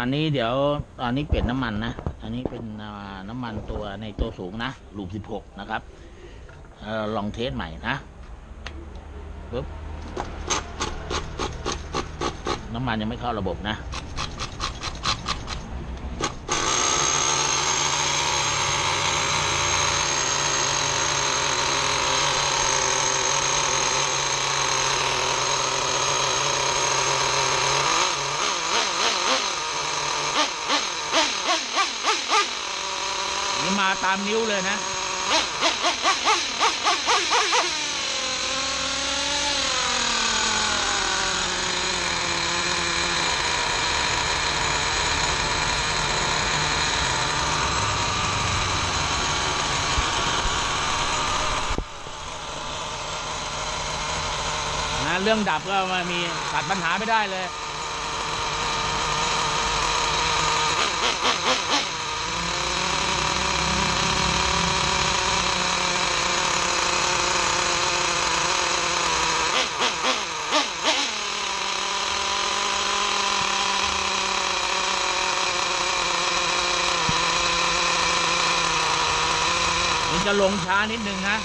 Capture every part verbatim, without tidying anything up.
อันนี้เดี๋ยวอันนี้เปลี่ยนน้ำมันนะอันนี้เป็นน้ำมันตัวในตัวสูงนะลูปสิบหกนะครับลองเทสใหม่นะปึ๊บน้ำมันยังไม่เข้าระบบนะมาตามนิ้วเลยนะนะเรื่องดับก็มามีตัดปัญหาไม่ได้เลยจะลงช้านิดนึงนะ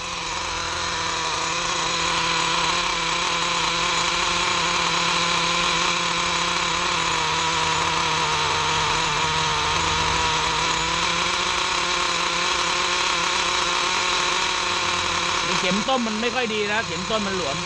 เข็มต้มมันไม่ค่อยดีนะเข็มต้มมันหลวม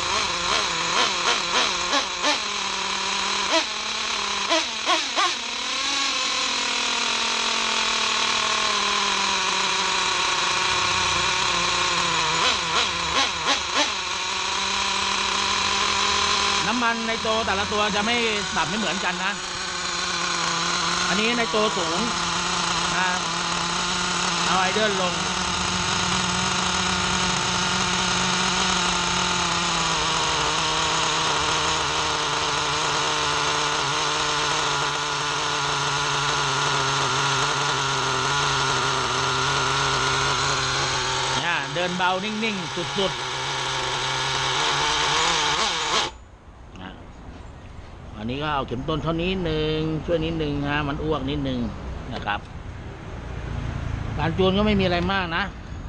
น้ำมันในตัวแต่ละตัวจะไม่ปรับไม่เหมือนกันนะอันนี้ในตัวสูงนะเอาไอเดินลงเนี่ยเดินเบานิ่งๆสุดๆอันนี้ก็เอาเข็มต้นเท่านี้หนึ่งช่วยนิดนึงฮะมันอ้วกนิดนึงนะครับการจูนก็ไม่มีอะไรมากนะ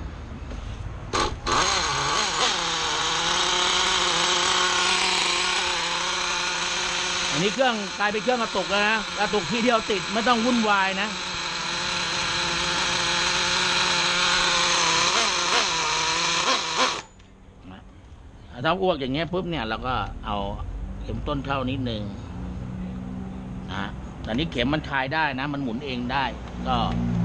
อันนี้เครื่องกลายเป็นเครื่องกระตุกแล้วนะกระตุกทีเดียวติดไม่ต้องวุ่นวายนะถ้าอ้วกอย่างเงี้ยปุ๊บเนี่ยเราก็เอาเข็มต้นเท่านิดนึงนะแต่นี้เข็มมันคลายได้นะมันหมุนเองได้ก็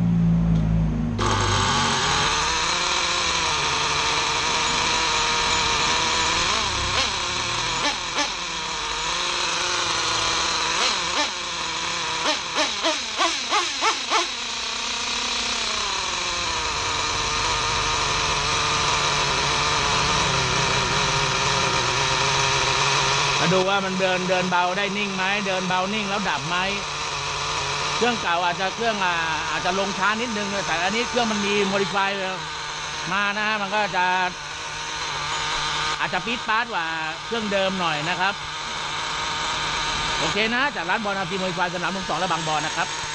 มาดูว่ามันเดินเดินเบาได้นิ่งไหมเดินเบานิ่งแล้วดับไหมเครื่องเก่าอาจจะเครื่องอ่าอาจจะลงช้านิดนึงแต่อันนี้เครื่องมันมีโมดิฟายมานะมันก็จะอาจจะปี๊ดป๊าดกว่าเครื่องเดิมหน่อยนะครับโอเคนะจากร้านบอลอาร์พีโมดิฟายสนามหลวงสองและบางบอนนะครับ